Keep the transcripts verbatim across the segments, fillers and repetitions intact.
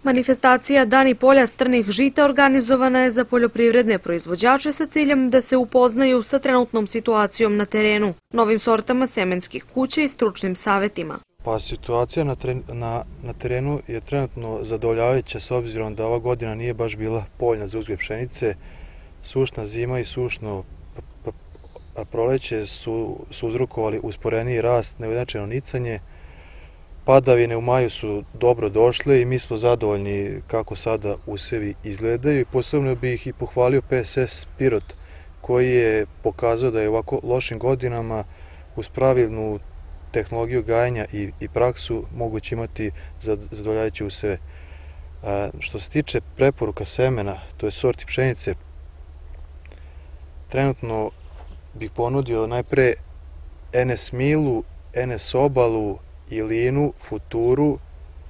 Manifestacija Dani polja strnih žita organizovana je za poljoprivredne proizvođače sa ciljem da se upoznaju sa trenutnom situacijom na terenu, novim sortama semenskih kuća i stručnim savetima. Pa situacija na, na, na terenu je trenutno zadovoljavajuća s obzirom da ova godina nije baš bila poljna za uzgoj pšenice. Sušna zima i sušno proleće su, su uzrokovali usporeniji rast, neujednačeno nicanje. Padavine u maju su dobro došle i mi smo zadovoljni kako sada usevi izgledaju. Posebno bih i pohvalio P S S Pirot koji je pokazao da je u ovako lošim godinama uz pravilnu tehnologiju gajenja i, i praksu moguće imati zadovoljavajuće useve. A, što se tiče preporuka semena, to je sorti pšenice, trenutno bih ponudio najpre N S Milu, N S Obalu, Ilinu, Futuru,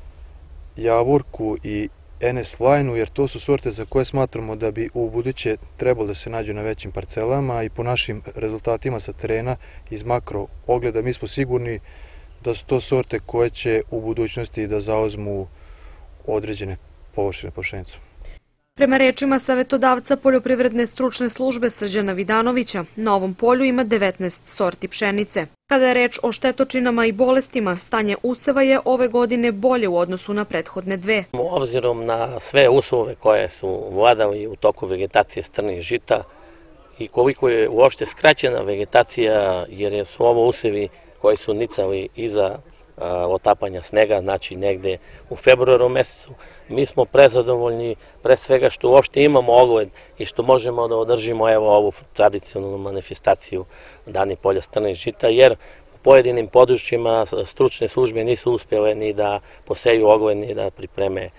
Javorku i N S Lajnu, jer to su sorte za koje smatramo da bi u buduće trebalo da se nađu na većim parcelama i po našim rezultatima sa terena iz makro ogleda mi smo sigurni da su to sorte koje će u budućnosti da zauzmu određene površine po pšenicu. Prema rečima savetodavca Poljoprivredne stručne službe Srđana Vidanovića, na ovom polju ima devetnaest sorti pšenice. Kada je reč o štetočinama i bolestima, stanje useva je ove godine bolje u odnosu na prethodne dve. Obzirom na sve uslove koje su vladali u toku vegetacije strnih žita i koliko je uopšte skraćena vegetacija, jer su ovo usevi koji su nicali iza otapanja snega, znači negde u februaru mesecu. Mi smo prezadovoljni pre svega što uopšte imamo ogled i što možemo da održimo evo ovu tradicionalnu manifestaciju Dani polja strnih žita, jer u pojedinim područjima stručne službe nisu uspjele ni da poseju ogled, ni da pripreme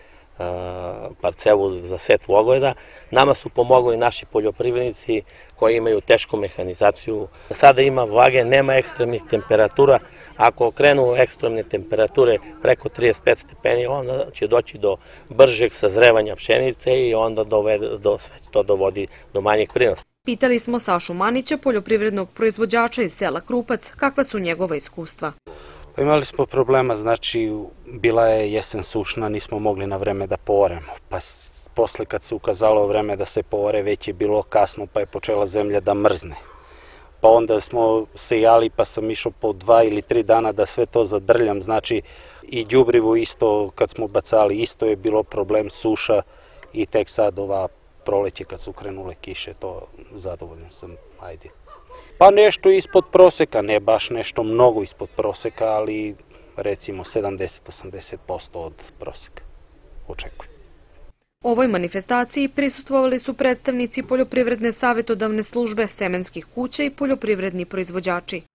parcelu za setvu ogleda. Nama su pomogli naši poljoprivrednici koji imaju tešku mehanizaciju. Sada ima vlage, nema ekstremnih temperatura. Ako krenu ekstremne temperature preko trideset pet stepeni, onda će doći do bržeg sazrevanja pšenice i onda dovede, do, sve to dovodi do manjeg prinosa. Pitali smo Sašu Manića, poljoprivrednog proizvođača iz sela Krupac, kakva su njegova iskustva. Pa imali smo problema, znači bila je jesen sušna, nismo mogli na vreme da pooremo, pa posle kad se ukazalo vreme da se poore, već je bilo kasno pa je počela zemlja da mrzne. Pa onda smo sejali pa sam išao po dva ili tri dana da sve to zadrljam, znači i đubrivo isto kad smo bacali, isto je bilo problem suša i tek sad ova proleće kad su krenule kiše, to zadovoljan sam, ajde. Pa nešto ispod proseka, ne baš nešto mnogo ispod proseka, ali recimo sedamdeset do osamdeset posto od proseka očekujem. Ovoj manifestaciji prisustvovali su predstavnici Poljoprivredne savetodavne službe, semenskih kuća i poljoprivredni proizvođači.